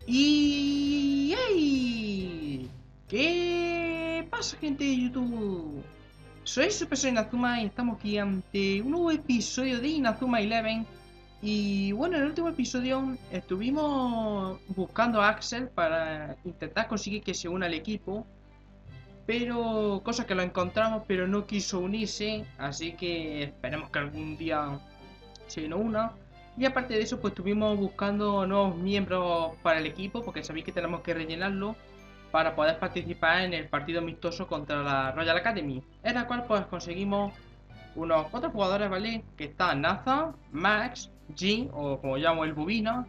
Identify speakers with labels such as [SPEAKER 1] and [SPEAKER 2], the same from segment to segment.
[SPEAKER 1] Y... ¡Ey! ¿Qué pasa, gente de YouTube? Soy Super Soy Inazuma y estamos aquí ante un nuevo episodio de Inazuma Eleven. Y bueno, en el último episodio estuvimos buscando a Axel para intentar conseguir que se una al equipo. Pero, cosa que lo encontramos, pero no quiso unirse. Así que esperemos que algún día se nos una. Y aparte de eso, pues estuvimos buscando nuevos miembros para el equipo, porque sabéis que tenemos que rellenarlo para poder participar en el partido amistoso contra la Royal Academy, en la cual pues conseguimos unos 4 jugadores, ¿vale? Que están Naza, Max, Jin, o como llamo el Bubina,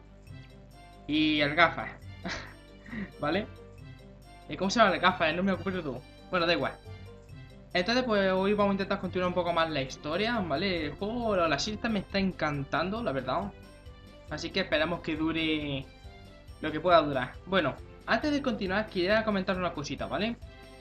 [SPEAKER 1] y el Gafas, ¿vale? ¿Cómo se llama el Gafas? No me acuerdo tú. Bueno, da igual. Entonces, pues hoy vamos a intentar continuar un poco más la historia, ¿vale? El juego, la serie me está encantando, la verdad. Así que esperamos que dure lo que pueda durar. Bueno, antes de continuar, quería comentar una cosita, ¿vale?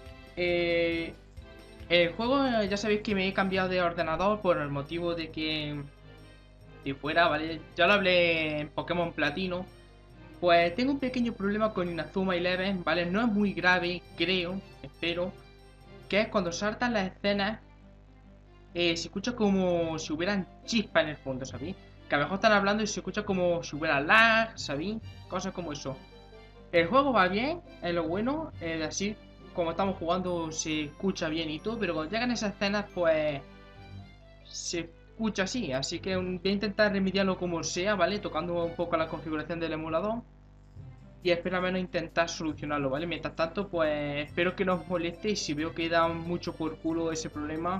[SPEAKER 1] Eh, el juego, ya sabéis que me he cambiado de ordenador por el motivo de que si fuera, ¿vale? Ya lo hablé en Pokémon Platino. Pues tengo un pequeño problema con Inazuma Eleven, ¿vale? No es muy grave, creo, espero. Que es cuando saltan las escenas, se escucha como si hubieran chispas en el fondo, ¿sabéis? Que a lo mejor están hablando y se escucha como si hubiera lag, ¿sabéis? Cosas como eso. El juego va bien, es lo bueno, así como estamos jugando se escucha bien y todo, pero cuando llegan esas escenas pues se escucha así, así que voy a intentar remediarlo como sea, ¿vale? Tocando un poco la configuración del emulador y espero al menos intentar solucionarlo, ¿vale? Mientras tanto pues espero que no os moleste y si veo que da mucho por culo ese problema,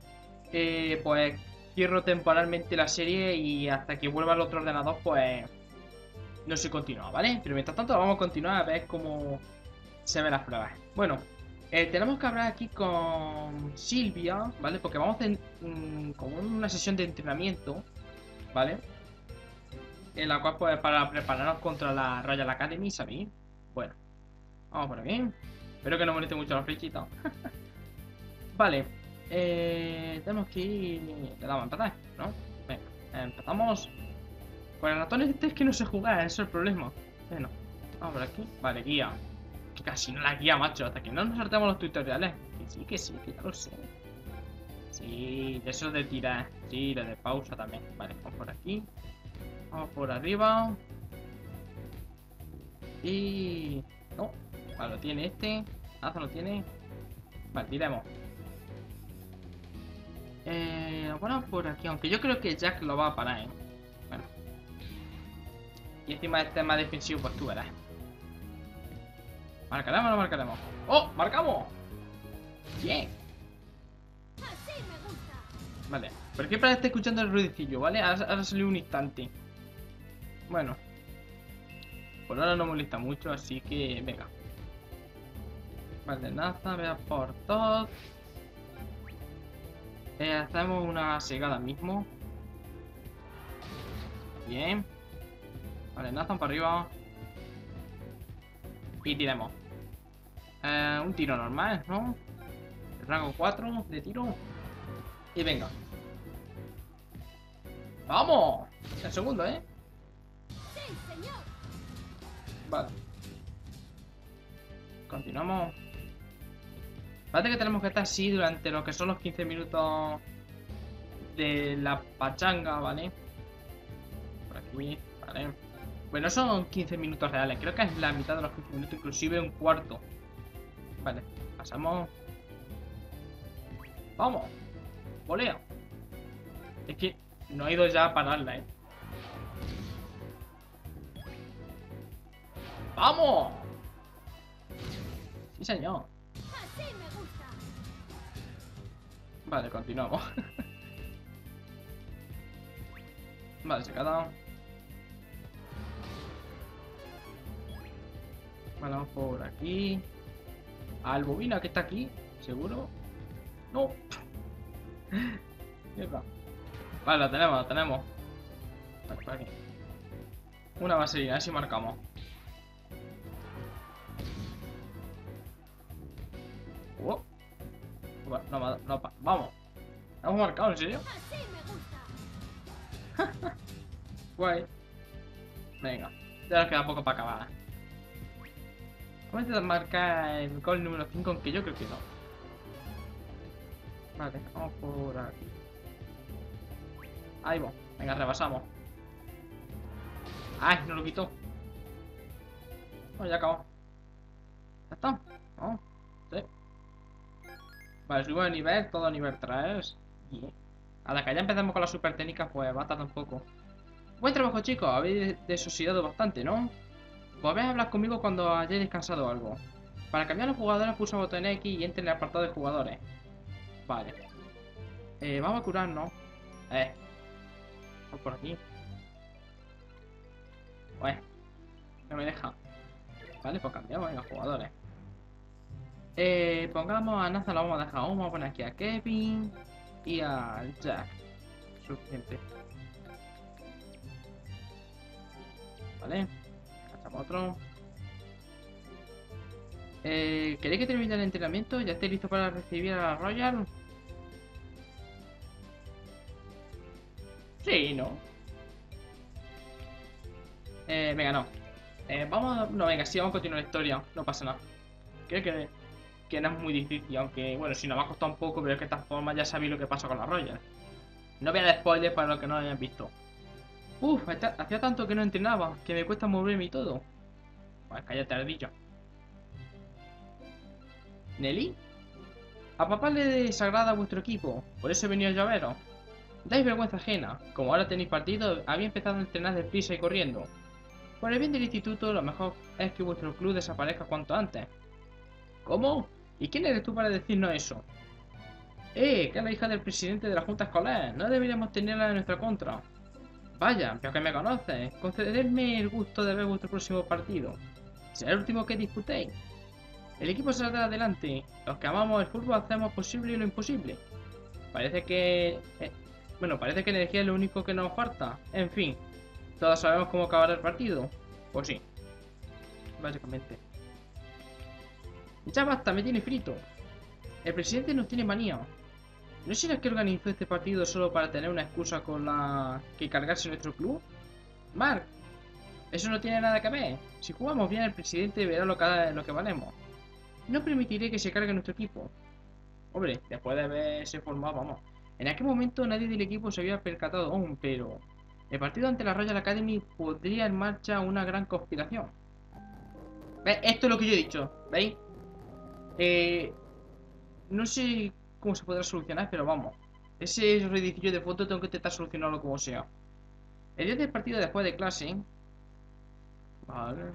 [SPEAKER 1] pues cierro temporalmente la serie y hasta que vuelva al otro ordenador pues no se continúa, ¿vale? Pero mientras tanto vamos a continuar a ver cómo se ven las pruebas. Bueno, tenemos que hablar aquí con Silvia, ¿vale? Porque vamos a hacer como una sesión de entrenamiento, ¿vale? En la cual, pues, para prepararnos contra la Royal Academy, ¿sabéis? Bueno, vamos por aquí. Espero que no moleste mucho la flechita. Vale, tenemos que ir. Le damos a empezar, ¿no? Venga, empezamos. Con el ratón este es que no sé jugar, eso es el problema. Bueno, vamos por aquí. Vale, guía. Que casi no la guía, macho, hasta que no nos saltemos los tutoriales. Que sí, que ya lo sé. Sí, de eso de tirar. Sí, lo de pausa también. Vale, vamos por aquí. Vamos por arriba. Y... No, vale, lo tiene este. Nazo lo tiene. Vale, tiremos. Bueno, por aquí, aunque yo creo que Jack lo va a parar, ¿eh? Bueno. Y encima este es más defensivo, pues tú verás. ¿Marcaremos o no marcaremos? ¡Oh! ¡Marcamos! ¡Bien! Vale, pero siempre está escuchando el ruidicillo, ¿vale? Ahora salió un instante. Bueno, por ahora no molesta mucho, así que venga. Vale, Naza, vea por todo. Hacemos una segada mismo. Bien. Vale, Nathan para arriba. Y tiremos. Un tiro normal, ¿no? Rango 4 de tiro. Y venga. ¡Vamos! El segundo, ¿eh? Vale. Continuamos. Parece que tenemos que estar así durante lo que son los 15 minutos de la pachanga, ¿vale? Por aquí, vale. Bueno, son 15 minutos reales. Creo que es la mitad de los 15 minutos, inclusive un cuarto. Vale, pasamos. ¡Vamos! ¡Volea! Es que no he ido ya a pararla, ¿eh? ¡Vamos! Sí, señor. Vale, continuamos. Vale, se ha quedado. Vale, vamos por aquí. Al bobina que está aquí, seguro. No. Mierda. Vale, lo tenemos, lo tenemos. Vale, por aquí. Una vaselina, a ver si marcamos. Oh. No, no, vamos. ¿Hemos marcado, en serio? Guay. Venga, ya nos queda poco para acabar. Vamos a intentar marcar el gol número 5, aunque yo creo que no. Vale, vamos por aquí. Ahí va. Venga, rebasamos. ¡Ay! No lo quitó. Bueno, ya acabó. Ya está. Vamos. Sí. Vale, subimos de nivel, todo nivel 3. Bien. A la que ya empezamos con la super técnica, pues va a tardar un poco. Buen trabajo, chicos. Habéis desoxidado bastante, ¿no? Podéis hablar conmigo cuando hayáis descansado algo. Para cambiar los jugadores, pulsa el botón X y entre en el apartado de jugadores. Vale. Vamos a curarnos. Vamos por aquí. Pues, no me deja. Vale, pues cambiamos, venga, jugadores. Pongamos a Nathan, lo vamos a dejar. Vamos a poner aquí a Kevin y a Jack. Suficiente. Vale. Cachamos otro. ¿Queréis que termine el entrenamiento? ¿Ya estáis listos para recibir a la Royal? Sí, ¿no? Venga, no. No, venga, sí, vamos a continuar la historia. No pasa nada. Creo que no es muy difícil, aunque, bueno, si nos va a costar un poco, pero es que de esta forma ya sabéis lo que pasa con la Royal. No voy a dar spoilers para los que no lo hayan visto. Uf, hacía tanto que no entrenaba, que me cuesta moverme y todo. Pues cállate, ardillo. ¿Nelly? A papá le desagrada vuestro equipo, por eso he venido yo a veros. Dais vergüenza ajena. Como ahora tenéis partido, había empezado a entrenar deprisa y corriendo. Por el bien del instituto, lo mejor es que vuestro club desaparezca cuanto antes. ¿Cómo? ¿Y quién eres tú para decirnos eso? Que es la hija del presidente de la Junta Escolar. No deberíamos tenerla en nuestra contra. Vaya, pero que me conoces. Concededme el gusto de ver vuestro próximo partido. Será el último que disputéis. El equipo saldrá adelante. Los que amamos el fútbol hacemos posible lo imposible. Parece que... parece que energía es lo único que nos falta. En fin, todos sabemos cómo acabar el partido. Pues sí, básicamente. Ya basta, me tiene frito. El presidente nos tiene manía. ¿No será que organizó este partido solo para tener una excusa con la que cargarse nuestro club? Mark, eso no tiene nada que ver. Si jugamos bien, el presidente verá lo que valemos. No permitiré que se cargue nuestro equipo. Hombre, después de haberse formado, vamos. En aquel momento nadie del equipo se había percatado aún, pero... el partido ante la Royal Academy podría en marcha una gran conspiración. ¿Veis? Esto es lo que yo he dicho, ¿veis? No sé cómo se podrá solucionar, pero vamos. Ese edificio de foto tengo que intentar solucionarlo como sea. El día del partido después de clase. Vale.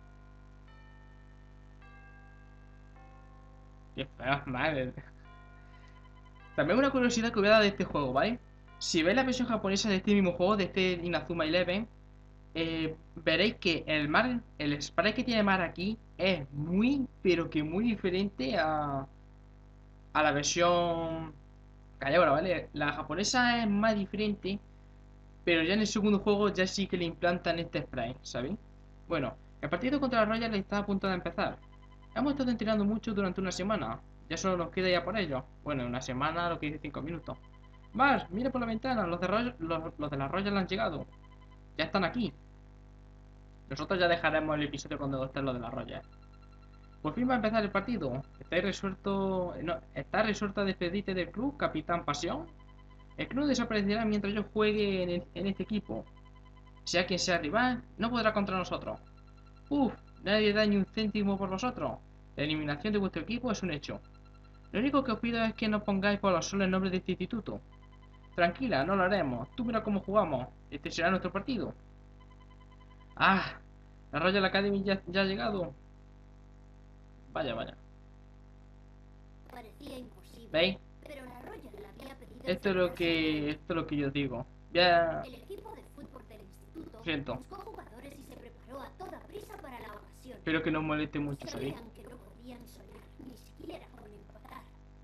[SPEAKER 1] Qué fea madre. También una curiosidad que voy a dar de este juego, ¿vale? Si veis la versión japonesa de este mismo juego, de este Inazuma Eleven, veréis que el spray que tiene Mar aquí es muy, pero que muy diferente a la versión que hay ahora, ¿vale? La japonesa es más diferente, pero ya en el segundo juego ya sí que le implantan este spray, ¿sabéis? Bueno, el partido contra la Royal está a punto de empezar. Hemos estado entrenando mucho durante una semana. Ya solo nos queda ya por ello. Bueno, una semana, lo que dice 5 minutos. Mars, mira por la ventana, los de la Royal han llegado. Ya están aquí. Nosotros ya dejaremos el episodio cuando estén los de la Royal. Por fin va a empezar el partido. ¿Está resuelto a despedirte del club, Capitán Pasión? El club desaparecerá mientras yo juegue en este equipo. Sea quien sea rival, no podrá contra nosotros. Uf, nadie da ni un céntimo por vosotros. La eliminación de vuestro equipo es un hecho. Lo único que os pido es que no pongáis por los solos el nombre de este instituto. Tranquila, no lo haremos. Tú mira cómo jugamos. Este será nuestro partido. Ah, la Royal Academy ya ha llegado. Vaya, vaya.
[SPEAKER 2] Parecía imposible.
[SPEAKER 1] ¿Veis?
[SPEAKER 2] Pero la Royal le había pedido
[SPEAKER 1] Esto es lo que yo digo. Ya...
[SPEAKER 2] El equipo de fútbol del instituto
[SPEAKER 1] Siento.
[SPEAKER 2] buscó jugadores y se preparó a toda prisa para la ocasión.
[SPEAKER 1] Espero que no os moleste mucho, ¿sabéis?
[SPEAKER 2] Sabían que no podían soñar, ni siquiera con empatar.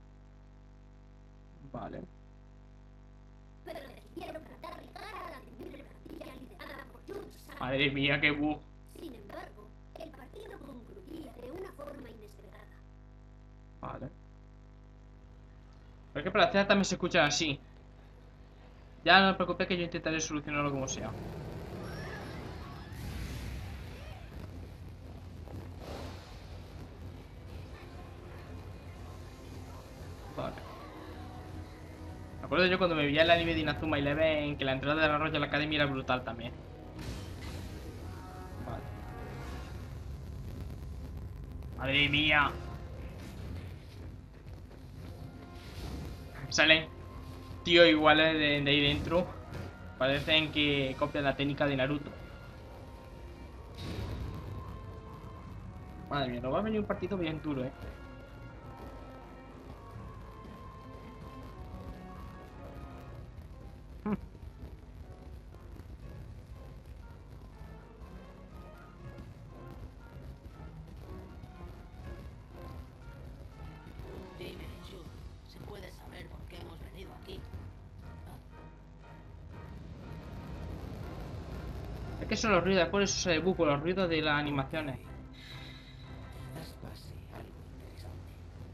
[SPEAKER 1] Vale.
[SPEAKER 2] Pero decidieron plantar cara a la temible plantilla liderada por Jun San.
[SPEAKER 1] Madre mía, qué bug.
[SPEAKER 2] Sin embargo, el partido concluía de una forma inesperada.
[SPEAKER 1] Vale. Pero es que para hacer también se escuchan así. Ya no os preocupéis que yo intentaré solucionarlo como sea. Me acuerdo yo cuando me veía el anime de Inazuma Eleven que la entrada de la Royal Academy era brutal también. Vale. Madre mía. Salen tío iguales de ahí dentro. Parecen que copian la técnica de Naruto. Madre mía, nos va a venir un partido bien duro,
[SPEAKER 3] Dime, Shu, ¿se puede saber por qué hemos venido aquí?
[SPEAKER 1] Es que son los ruidos, por eso se buco, los ruidos de las animaciones.
[SPEAKER 3] Quizás pase algo interesante.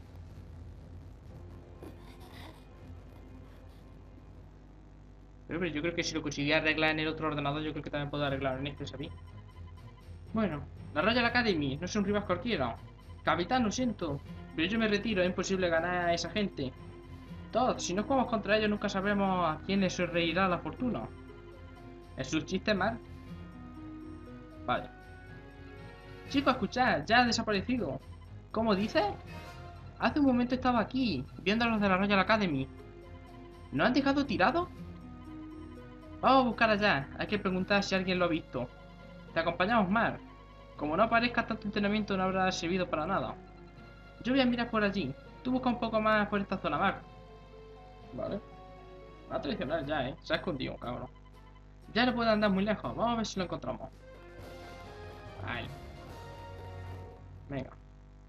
[SPEAKER 1] Pero yo creo que si lo conseguía arreglar en el otro ordenador, yo creo que también puedo arreglar en este, ¿sabí? Bueno, la Royal Academy no es un rival cualquiera. Capitán, lo siento, pero yo me retiro, es imposible ganar a esa gente. Todd, si no jugamos contra ellos, nunca sabremos a quién les sonreirá la fortuna. ¿Es un chiste, Mark? Vale. Chicos, escuchad, ya ha desaparecido. ¿Cómo dices? Hace un momento estaba aquí, viendo a los de la Royal Academy. ¿No han dejado tirado? Vamos a buscar allá, hay que preguntar si alguien lo ha visto. Te acompañamos, Mark. Como no aparezca tanto entrenamiento, no habrá servido para nada. Yo voy a mirar por allí. Tú busca un poco más por esta zona, Mark. Vale. Va a traicionar ya, se ha escondido, cabrón. Ya no puede andar muy lejos, vamos a ver si lo encontramos. Ahí. Venga.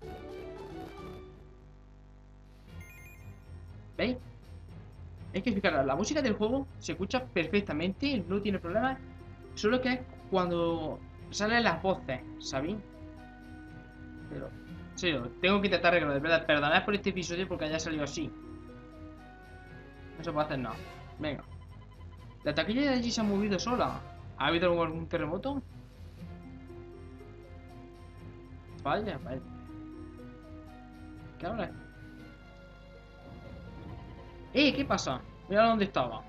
[SPEAKER 1] ¿Veis? Es que fijaros, la música del juego se escucha perfectamente, no tiene problema. Solo que es cuando salen las voces, ¿sabéis? Pero, sí, tengo que intentar arreglarlo, de verdad. Perdonad por este episodio porque haya salido así. No se puede hacer nada. Venga. La taquilla de allí se ha movido sola. ¿Ha habido algún terremoto? Vaya, vaya. ¿Qué habla? ¿Qué pasa? Mira dónde estaba.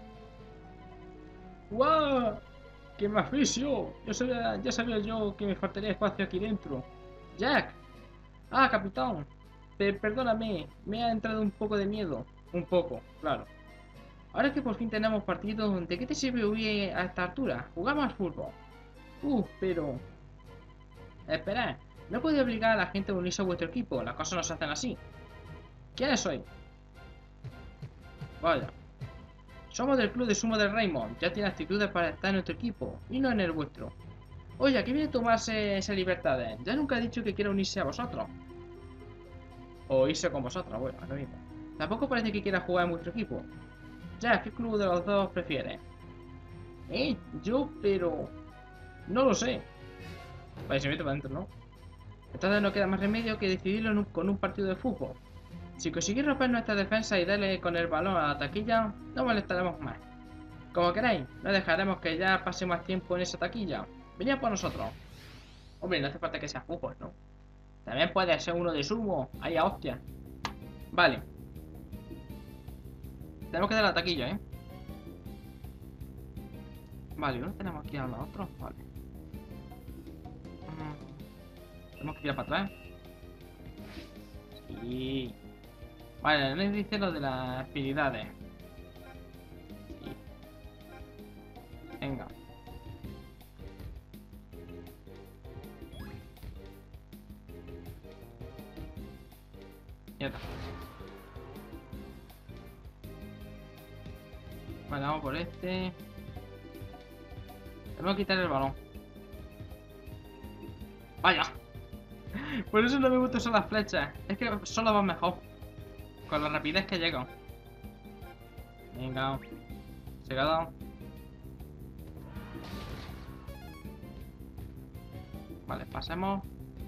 [SPEAKER 1] ¡Guau! ¡Qué me aficio! Ya sabía yo que me faltaría espacio aquí dentro. ¡Jack! ¡Ah, capitán! Perdóname, me ha entrado un poco de miedo. Un poco, claro. Ahora que por fin tenemos partido, ¿de qué te sirve huir a esta altura? Jugamos al fútbol. Pero... Esperad, no podéis obligar a la gente a unirse a vuestro equipo. Las cosas no se hacen así. ¿Quiénes sois? Vaya. Somos del club de sumo del Raymond. Ya tiene actitudes para estar en nuestro equipo y no en el vuestro. Oye, ¿a qué viene a tomarse esas libertades? Ya nunca he dicho que quiera unirse a vosotros. O irse con vosotros, bueno, lo mismo. Tampoco parece que quiera jugar en vuestro equipo. Ya, ¿qué club de los dos prefieres? Yo, pero... No lo sé. Vale, se mete para adentro, ¿no? Entonces no queda más remedio que decidirlo con un partido de fútbol. Si conseguís romper nuestra defensa y darle con el balón a la taquilla, no molestaremos más. Como queráis, no dejaremos que ya pase más tiempo en esa taquilla. Venid por nosotros. Hombre, no hace falta que sea fútbol, ¿no? También puede ser uno de sumo. Ahí a hostia. Vale. Tenemos que dar la taquilla, Vale, ¿no tenemos que ir a los otros? Vale. Tenemos que tirar para atrás. Sí. Vale, les dice lo de las afinidades. Sí. Venga. Ya está. Vale, vamos por este. Tenemos que quitar el balón. Vaya. Por eso no me gustan son las flechas. Es que solo van mejor. Con la rapidez que llegan. Venga. Se ha dado. Vale, pasemos.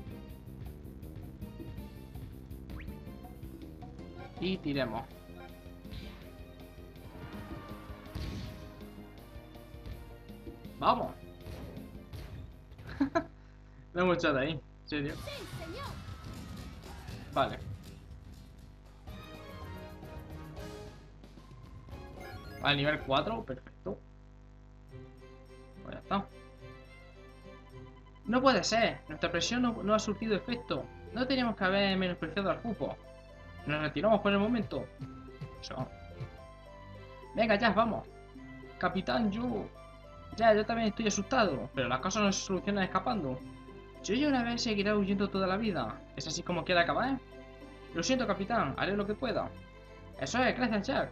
[SPEAKER 1] Y tiremos. ¡Vamos! No hemos echado ahí. ¿En serio?
[SPEAKER 2] Sí, señor.
[SPEAKER 1] Vale. Al nivel 4, perfecto. Pues ya está. No puede ser. Nuestra presión no ha surtido efecto. No teníamos que haber menospreciado al fútbol. Nos retiramos por el momento. Eso. Venga, ya, vamos. Capitán, yo también estoy asustado. Pero las cosas no se solucionan escapando. Yo una vez seguirá huyendo toda la vida. ¿Es así como quiere acabar? Lo siento, capitán. Haré lo que pueda. Eso es, gracias, Jack.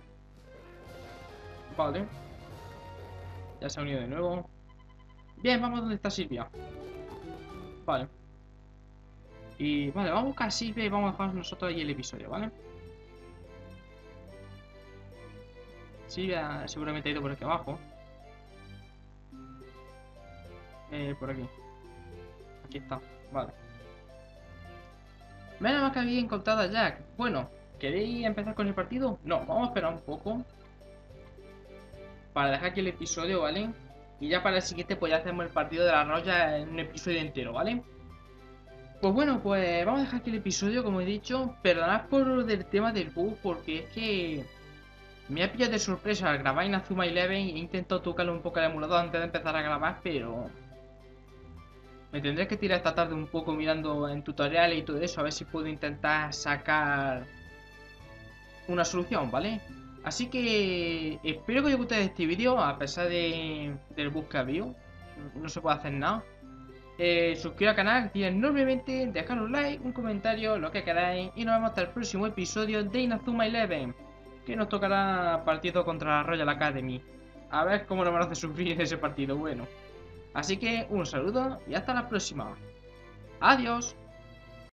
[SPEAKER 1] Vale. Ya se ha unido de nuevo. Bien, vamos donde está Silvia. Vale. Y vale, vamos a buscar a Silvia y vamos a dejar nosotros ahí el episodio, ¿vale? Silvia seguramente ha ido por aquí abajo. Por aquí. Aquí está, vale. Menos mal que había encontrado a Jack. Bueno, ¿queréis empezar con el partido? No, vamos a esperar un poco para dejar aquí el episodio, ¿vale? Y ya para el siguiente pues ya hacemos el partido de la Roya en un episodio entero, ¿vale? Pues bueno, pues vamos a dejar aquí el episodio, como he dicho. Perdonad por el tema del bug, porque es que me ha pillado de sorpresa al grabar Inazuma Eleven. He intentado tocarle un poco el emulador antes de empezar a grabar, pero me tendré que tirar esta tarde un poco mirando en tutoriales y todo eso, a ver si puedo intentar sacar una solución, ¿vale? Así que espero que os haya gustado este vídeo, a pesar del bug que ha habido. No se puede hacer nada. Suscribiros al canal, activad enormemente, dejad un like, un comentario, lo que queráis. Y nos vemos hasta el próximo episodio de Inazuma Eleven, que nos tocará partido contra la Royal Academy. A ver cómo nos hace sufrir ese partido, bueno. Así que un saludo y hasta la próxima. Adiós.